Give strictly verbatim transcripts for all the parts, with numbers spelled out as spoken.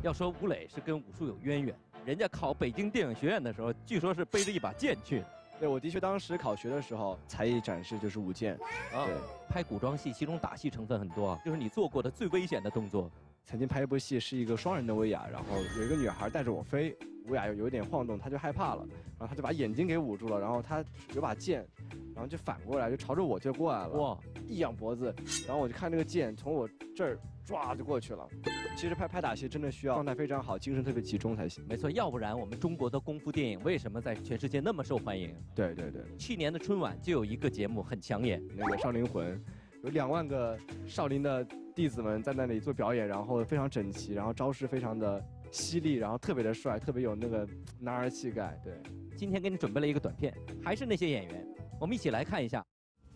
要说吴磊是跟武术有渊源，人家考北京电影学院的时候，据说是背着一把剑去的。 对，我的确当时考学的时候，才艺展示就是舞剑。 啊， 对， 拍古装戏，其中打戏成分很多啊。就是你做过的最危险的动作。 曾经拍一部戏是一个双人的威亚，然后有一个女孩带着我飞，威亚有有点晃动，她就害怕了，然后她就把眼睛给捂住了，然后她有把剑，然后就反过来就朝着我就过来了。哇！一仰脖子，然后我就看那个剑从我这儿唰就过去了。其实拍拍打戏真的需要状态非常好，精神特别集中才行。 没错，要不然我们中国的功夫电影为什么在全世界那么受欢迎？ 对对对。 去年的春晚就有一个节目很抢眼， 那个《少林魂》，有两万个少林的弟子们在那里做表演，然后非常整齐，然后招式非常的犀利，然后特别的帅，特别有那个男儿气概。对， 今天给你准备了一个短片，还是那些演员，我们一起来看一下。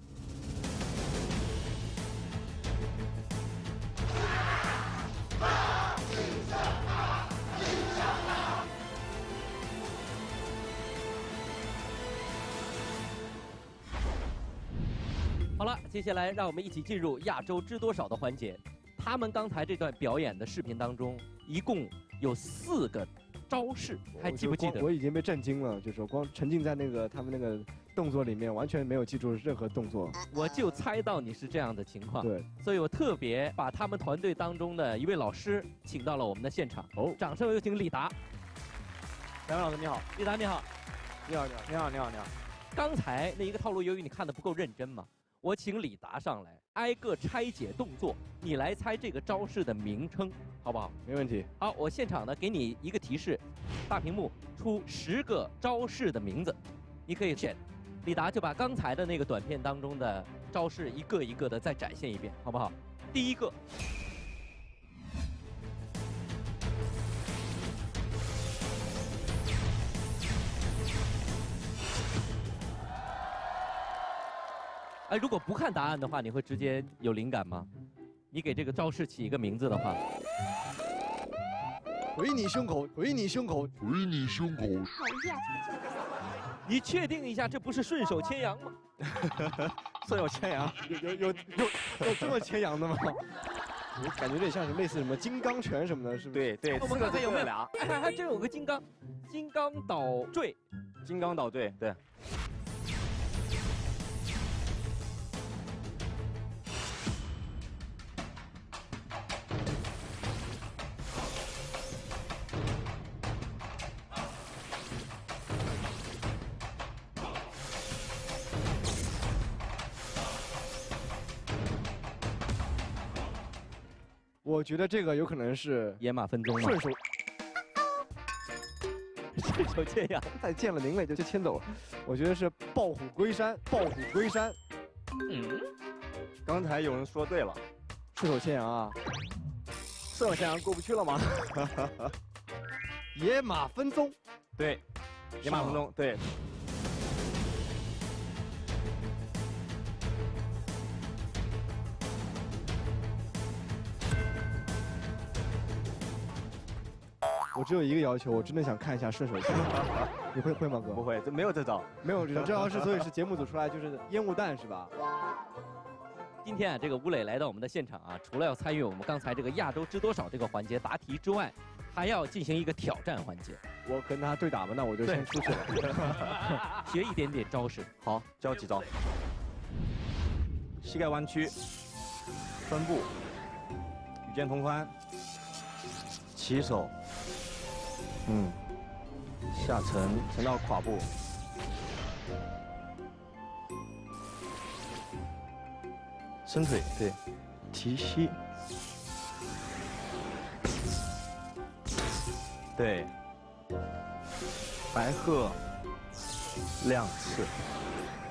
好了，接下来让我们一起进入亚洲知多少的环节。他们刚才这段表演的视频当中，一共有四个招式，还记不记得？ 我已经被震惊了，就是光沉浸在那个他们那个动作里面，完全没有记住任何动作。 我就猜到你是这样的情况， 对， 所以我特别把他们团队当中的一位老师请到了我们的现场。哦，掌声有请李达。 梁老师你好， 李达你好， 你好你好你好你好你好。 刚才那一个套路，由于你看的不够认真嘛。我请李达上来，挨个拆解动作，你来猜这个招式的名称，好不好？ 没问题。 好，我现场呢给你一个提示，大屏幕出十个招式的名字，你可以选。李达就把刚才的那个短片当中的招式一个一个的再展现一遍，好不好？第一个。哎，如果不看答案的话，你会直接有灵感吗？你给这个招式起一个名字的话， 回你胸口，回你胸口， 回你胸口。 讨厌！ 你确定一下，这不是顺手牵羊吗？ 顺手牵羊，有有有有有这么牵羊的吗？我感觉有点像是类似什么金刚拳什么的，是不是？ 对对， 我们看看有没有俩？ 哎，还还真有个金刚，金刚倒坠， 金刚倒坠，对。 我觉得这个有可能是野马分鬃吗？ 顺手， 顺手牵羊， 太见了您了就就牵走了。我觉得是抱虎归山，抱虎归山。 嗯，刚才有人说对了， 顺手牵羊啊， 顺手牵羊过不去了吗？ 野马分鬃， 对，野马分鬃，对。 我只有一个要求，我真的想看一下顺手牵羊。你会会吗，哥？ 不会，这没有这招， 没有这招。这招是所以是节目组出来就是烟雾弹是吧？ 今天啊，这个吴磊来到我们的现场啊，除了要参与我们刚才这个亚洲知多少这个环节答题之外，还要进行一个挑战环节。 我跟他对打吧，那我就先出去了。 学一点点招式。 好，教几招。膝盖弯曲，分步，与肩同宽，起手。嗯，下沉，沉到胯部，伸腿，对，提膝，对，白鹤亮翅，